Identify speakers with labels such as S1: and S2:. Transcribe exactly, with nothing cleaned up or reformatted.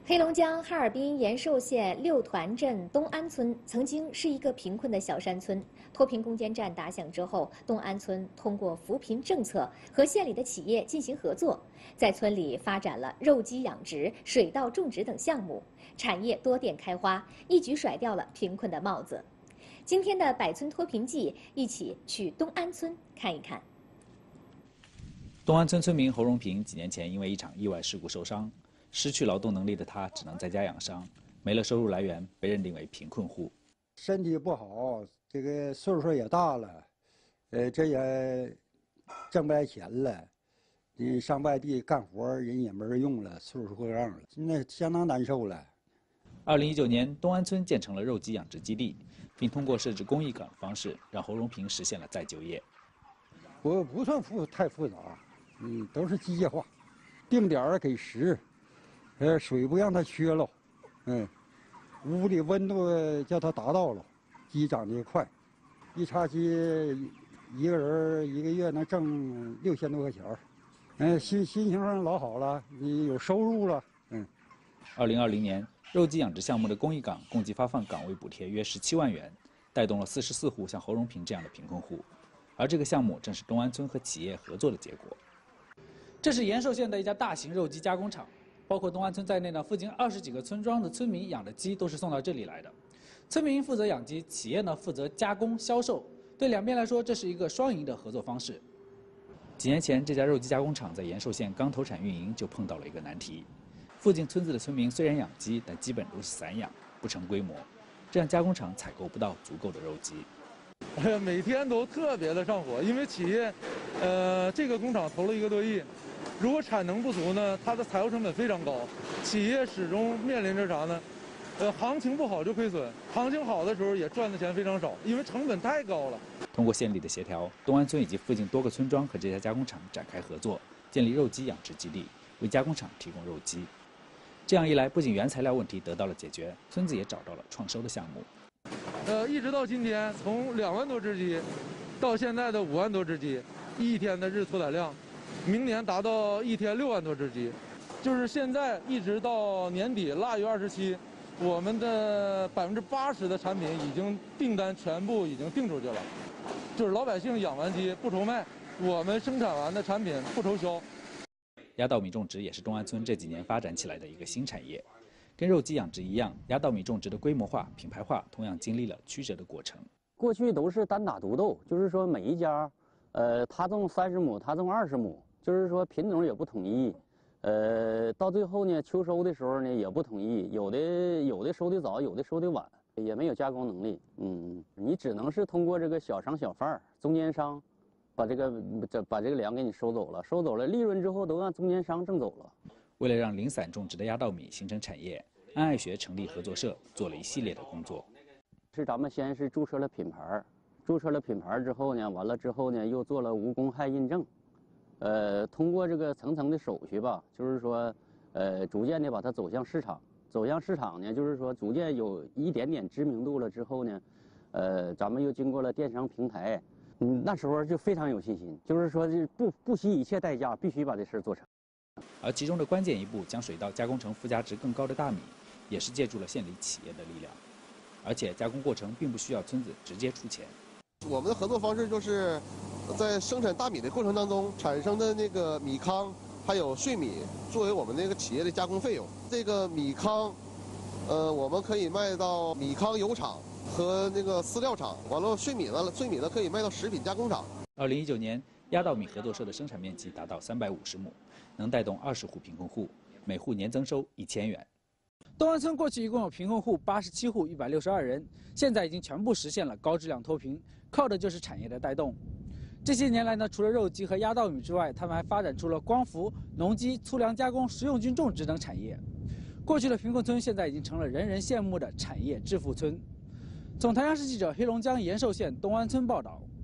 S1: 黑龙江哈尔滨延寿县六团镇东安村曾经是一个贫困的小山村。脱贫攻坚战打响之后，东安村通过扶贫政策和县里的企业进行合作，在村里发展了肉鸡养殖、水稻种植等项目，产业多店开花，一举甩掉了贫困的帽子。今天的百村脱贫记，一起去东安村看一看。
S2: 东安村村民侯荣平几年前因为一场意外事故受伤。 失去劳动能力的他只能在家养伤，没了收入来源，被认定为贫困户。
S3: 身体不好，这个岁数也大了，呃，这也挣不来钱了。你上外地干活，人也没人用了，岁数过让了，现在相当难受了。
S2: 二零一九年，东安村建成了肉鸡养殖基地，并通过设置公益岗的方式，让侯荣平实现了再就业。
S3: 不不算复太复杂，嗯，都是机械化，定点儿给食。 呃，水不让它缺了，嗯，屋里温度叫它达到了，鸡长得快，一叉鸡一个人一个月能挣六千多块钱儿，嗯，心心情上老好了，你有收入了，嗯。
S2: 二零二零年，肉鸡养殖项目的公益岗共计发放岗位补贴约十七万元，带动了四十四户像侯荣平这样的贫困户，而这个项目正是东安村和企业合作的结果。这是延寿县的一家大型肉鸡加工厂。 包括东安村在内呢，附近二十几个村庄的村民养的鸡都是送到这里来的。村民负责养鸡，企业呢负责加工销售。对两边来说，这是一个双赢的合作方式。几年前，这家肉鸡加工厂在延寿县刚投产运营，就碰到了一个难题。附近村子的村民虽然养鸡，但基本都是散养，不成规模，这样加工厂采购不到足够的肉鸡。
S4: 哎呀，每天都特别的上火，因为企业，呃，这个工厂投了一个多亿。 如果产能不足呢，它的采购成本非常高，企业始终面临着啥呢？呃，行情不好就亏损，行情好的时候也赚的钱非常少，因为成本太高了。
S2: 通过县里的协调，东安村以及附近多个村庄和这家加工厂展开合作，建立肉鸡养殖基地，为加工厂提供肉鸡。这样一来，不仅原材料问题得到了解决，村子也找到了创收的项目。
S4: 呃，一直到今天，从两万多只鸡，到现在的五万多只鸡，一天的日出产量。 明年达到一天六万多只鸡，就是现在一直到年底腊月二十七，我们的百分之八十的产品已经订单全部已经订出去了，就是老百姓养完鸡不愁卖，我们生产完的产品不愁销。
S2: 压稻米种植也是东安村这几年发展起来的一个新产业，跟肉鸡养殖一样，压稻米种植的规模化、品牌化同样经历了曲折的过程。
S5: 过去都是单打独斗，就是说每一家，呃，他种三十亩，他种二十亩。 就是说品种也不统一，呃，到最后呢，秋收的时候呢也不统一，有的有的收的早，有的收的晚，也没有加工能力。嗯，你只能是通过这个小商小贩儿、中间商，把这个这把这个粮给你收走了，收走了利润之后都让中间商挣走了。
S2: 为了让零散种植的压稻米形成产业，安爱学成立合作社，做了一系列的工作。
S5: 是咱们先是注册了品牌，注册了品牌之后呢，完了之后呢，又做了无公害印证。 呃，通过这个层层的手续吧，就是说，呃，逐渐的把它走向市场，走向市场呢，就是说逐渐有一点点知名度了之后呢，呃，咱们又经过了电商平台，嗯，那时候就非常有信心，就是说是不不惜一切代价，必须把这事儿做成。
S2: 而其中的关键一步，将水稻加工成附加值更高的大米，也是借助了县里企业的力量，而且加工过程并不需要村子直接出钱。
S6: 我们的合作方式就是。 在生产大米的过程当中产生的那个米糠，还有碎米，作为我们那个企业的加工费用。这个米糠，呃，我们可以卖到米糠油厂和那个饲料厂。完了，碎米呢，碎米呢可以卖到食品加工厂。
S2: 二零一九年，压稻米合作社的生产面积达到三百五十亩，能带动二十户贫困户，每户年增收一千元。东安村过去一共有贫困户八十七户，一百六十二人，现在已经全部实现了高质量脱贫，靠的就是产业的带动。 这些年来呢，除了肉鸡和压稻米之外，他们还发展出了光伏、农机、粗粮加工、食用菌种植等产业。过去的贫困村现在已经成了人人羡慕的产业致富村。从台阳市记者黑龙江延寿县东安村报道。